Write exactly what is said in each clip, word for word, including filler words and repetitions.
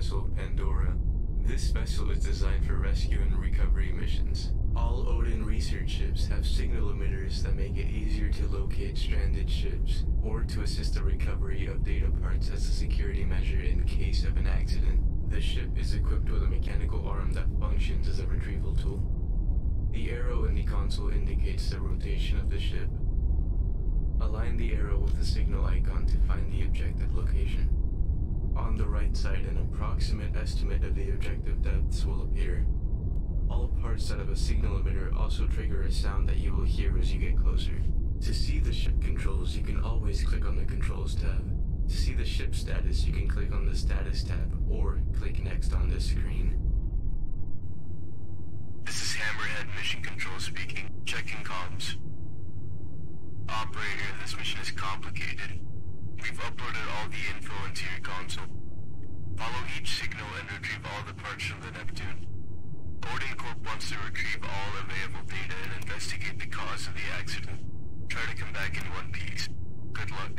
vessel, Pandora. This vessel is designed for rescue and recovery missions. All Odin research ships have signal emitters that make it easier to locate stranded ships, or to assist the recovery of data parts as a security measure in case of an accident. The ship is equipped with a mechanical arm that functions as a retrieval tool. The arrow in the console indicates the rotation of the ship. Align the arrow with the signal icon to find the objective location. On the right side, an approximate estimate of the objective depths will appear. All parts that have a signal emitter also trigger a sound that you will hear as you get closer. To see the ship controls, you can always click on the Controls tab. To see the ship status, you can click on the Status tab, or click Next on this screen. This is Hammerhead Mission Control speaking. Checking comms. Operator, this mission is complicated. We've uploaded all the info into your console. Follow each signal and retrieve all the parts from the Neptune. Odin Corp wants to retrieve all available data and investigate the cause of the accident. Try to come back in one piece. Good luck.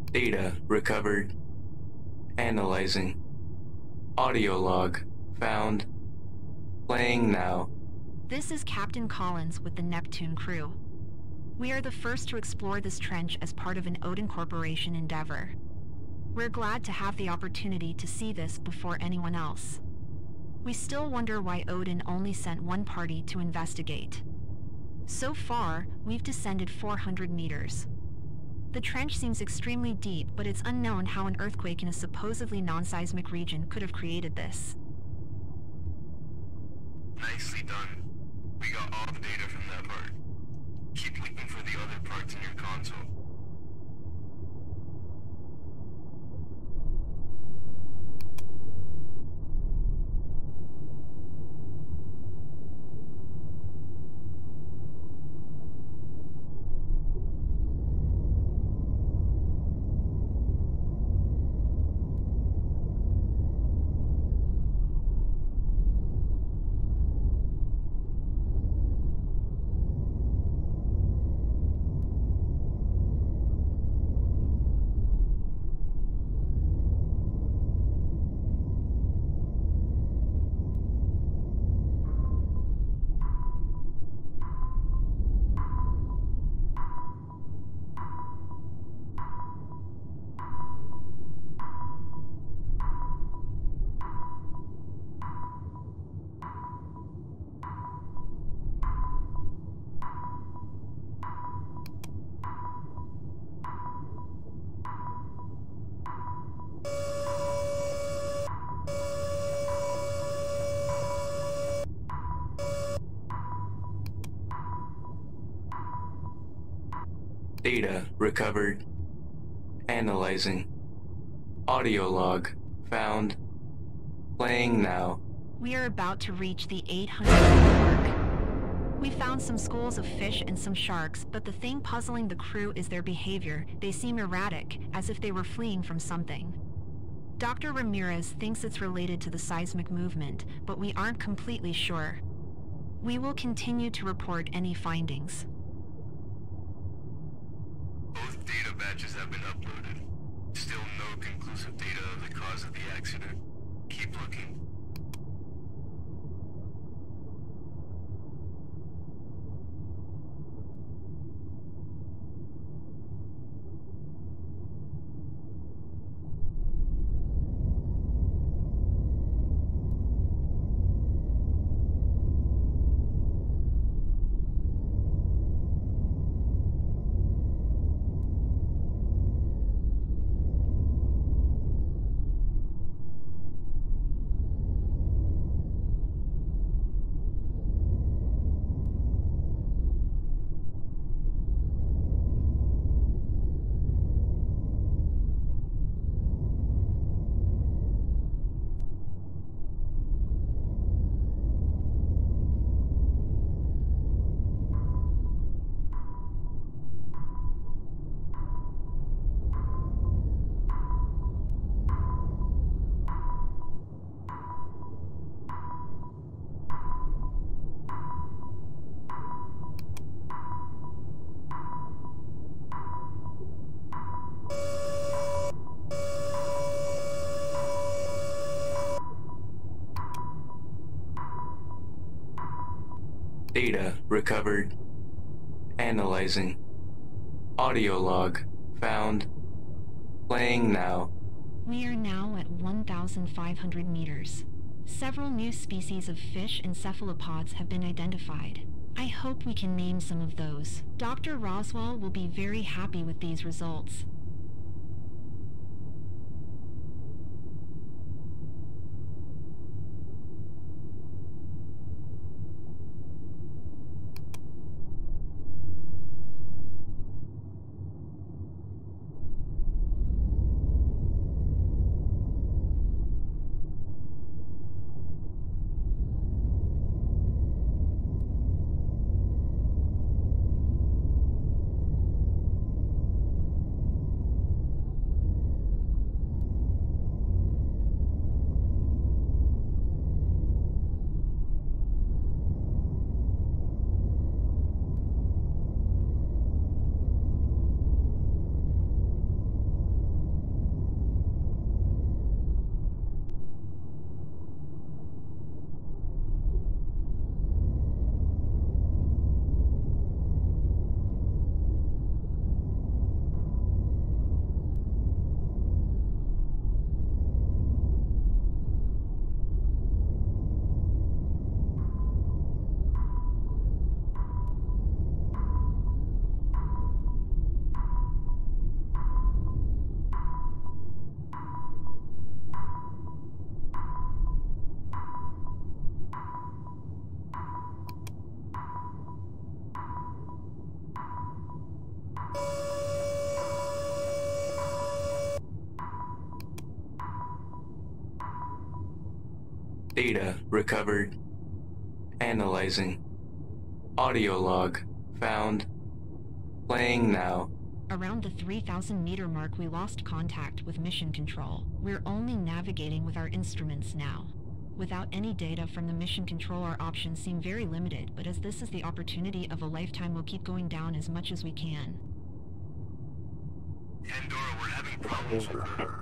Data recovered. Analyzing. Audio log found. Playing now. This is Captain Collins with the Neptune crew. We are the first to explore this trench as part of an Odin Corporation endeavor. We're glad to have the opportunity to see this before anyone else. We still wonder why Odin only sent one party to investigate. So far, we've descended four hundred meters. The trench seems extremely deep, but it's unknown how an earthquake in a supposedly non-seismic region could have created this. Nicely done. We got all the data from that part. Keep looking for the other parts in your console. Data recovered. Analyzing. Audio log found. Playing now. We are about to reach the eight hundred meter mark. We found some schools of fish and some sharks, but the thing puzzling the crew is their behavior. They seem erratic, as if they were fleeing from something. Doctor Ramirez thinks it's related to the seismic movement, but we aren't completely sure. We will continue to report any findings. Both data batches have been uploaded. Still no conclusive data of the cause of the accident. Keep looking. Data recovered. Analyzing. Audio log found. Playing now. We are now at one thousand five hundred meters. Several new species of fish and cephalopods have been identified. I hope we can name some of those. Doctor Roswell will be very happy with these results. Data recovered. Analyzing. Audio log found. Playing now. Around the three thousand meter mark, we lost contact with mission control. We're only navigating with our instruments now. Without any data from the mission control, our options seem very limited, but as this is the opportunity of a lifetime, we'll keep going down as much as we can. Pandora, we're having problems with her.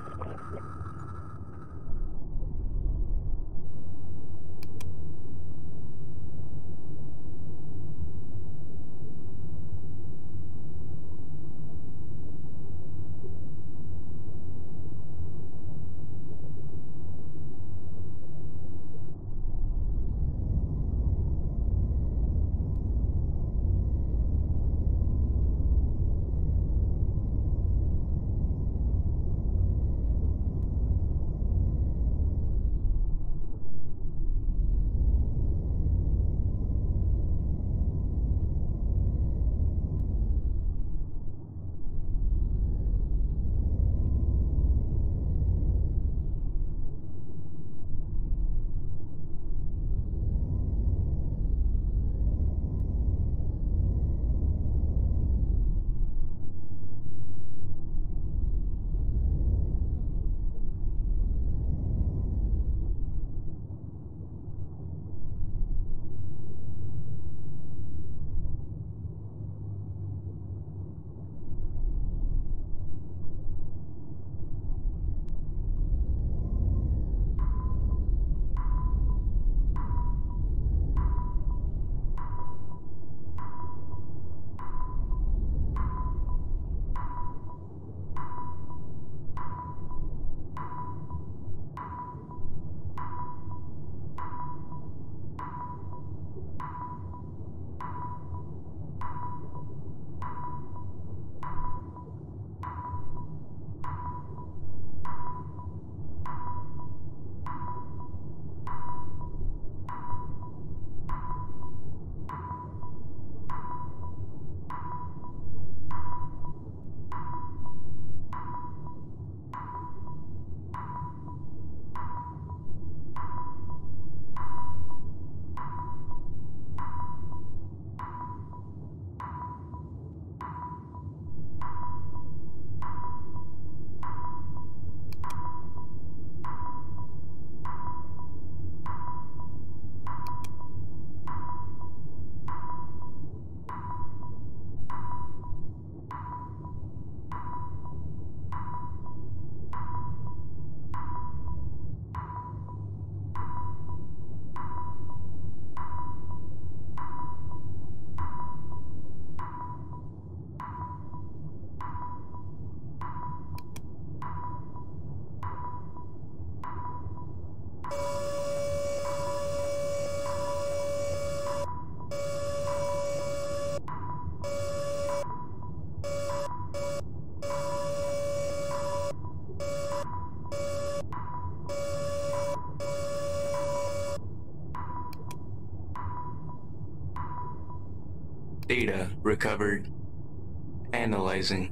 Data recovered. Analyzing.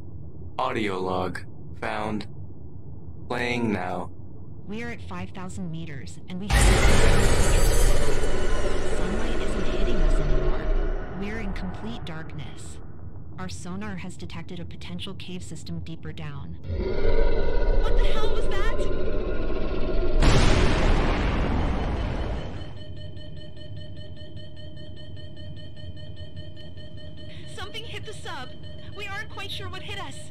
Audio log found. Playing now. We're at five thousand meters, and we have sunlight isn't hitting us anymore. We're in complete darkness. Our sonar has detected a potential cave system deeper down. What the hell was that? Something hit the sub. We aren't quite sure what hit us.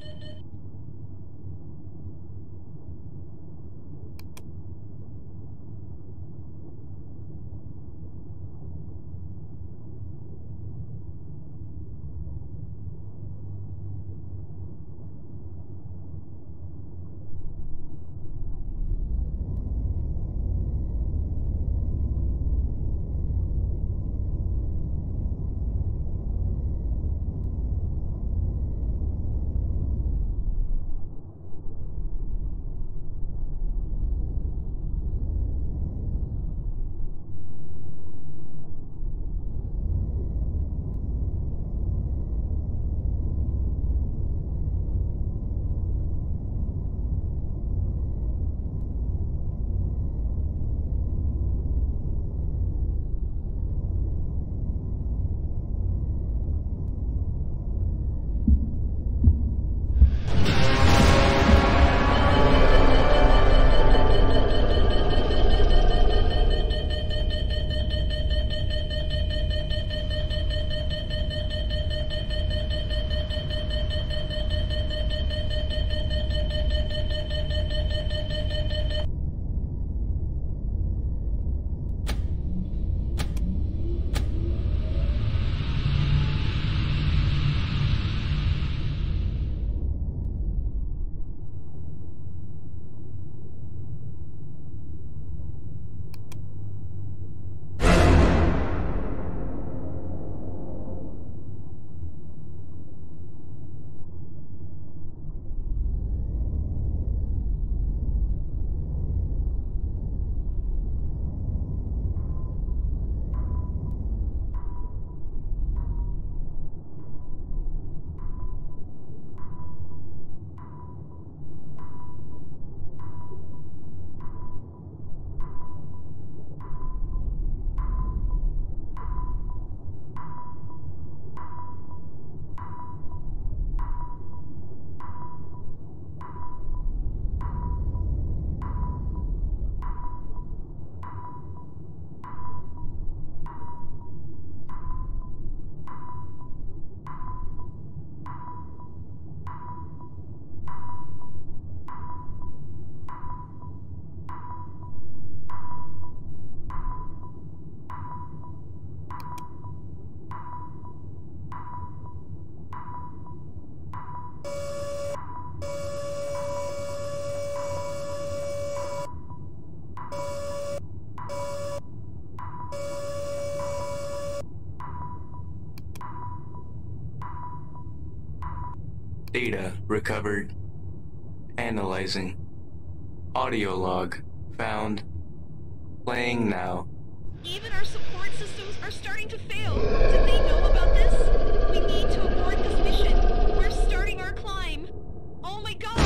Data recovered. Analyzing. Audio log found. Playing now. Even our support systems are starting to fail. Did they know about this? We need to abort this mission. We're starting our climb. Oh my god!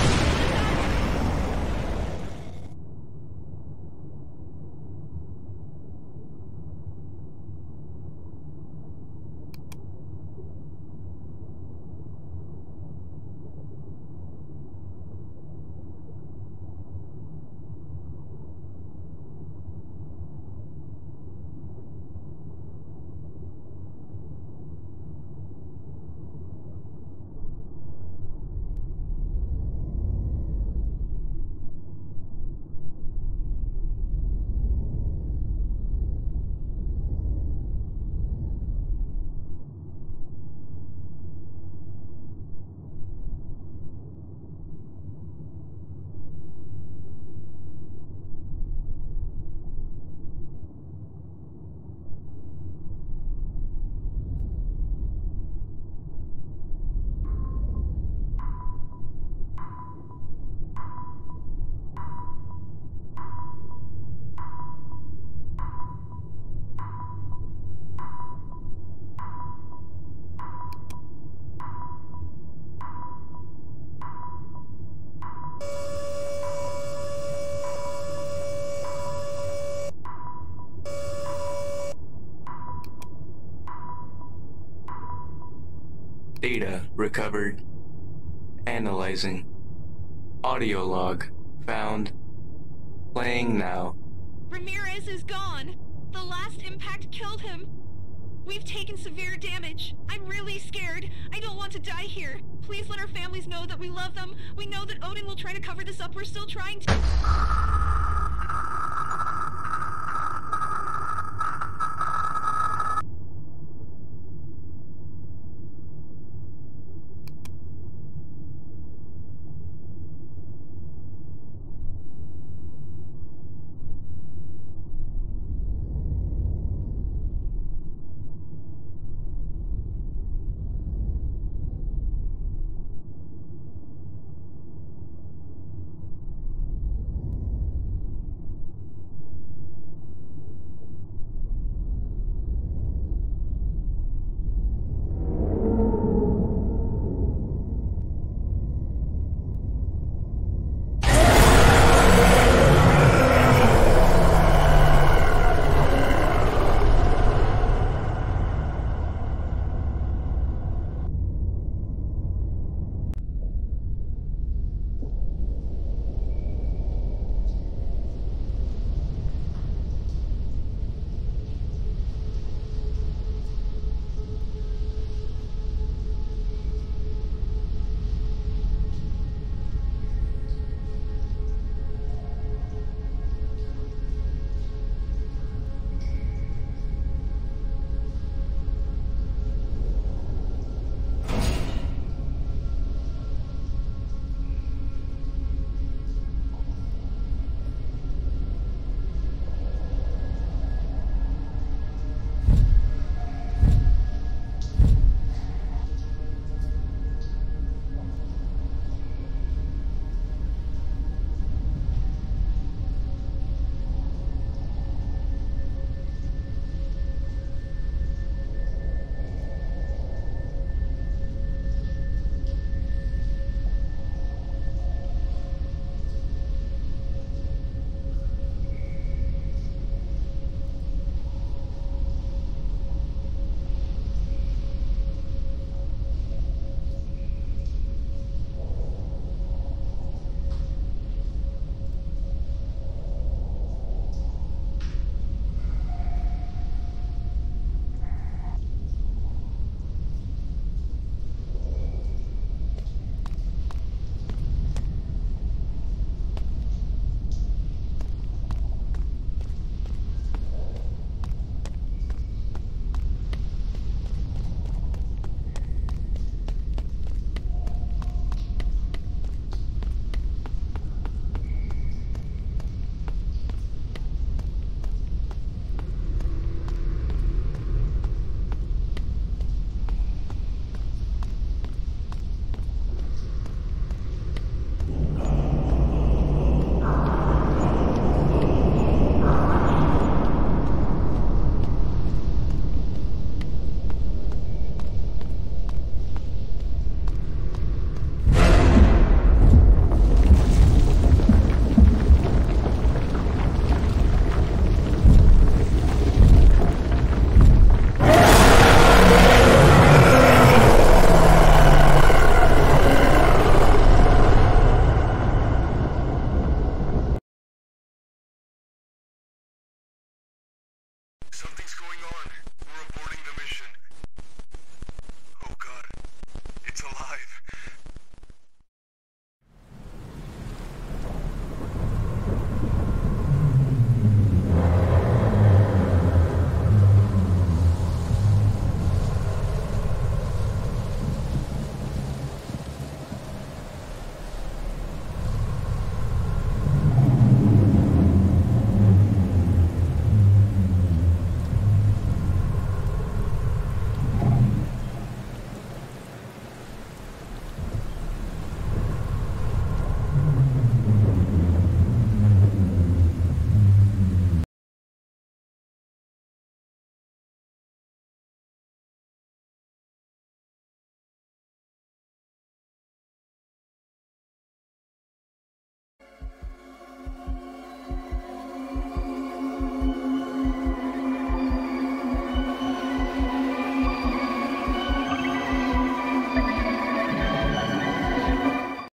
Data recovered. Analyzing. Audio log found. Playing now. Ramirez is gone. The last impact killed him. We've taken severe damage. I'm really scared. I don't want to die here. Please let our families know that we love them. We know that Odin will try to cover this up. We're still trying to...